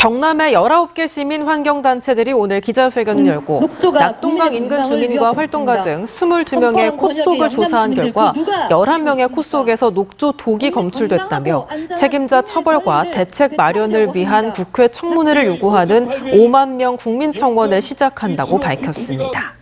경남의 19개 시민 환경단체들이 오늘 기자회견을 열고 낙동강 인근 주민과 활동가 등 22명의 콧 속을 조사한 결과 11명의 콧 속에서 녹조 독이 검출됐다며 책임자 처벌과 대책 마련을 위한 국회 청문회를 요구하는 5만 명 국민청원을 시작한다고 밝혔습니다.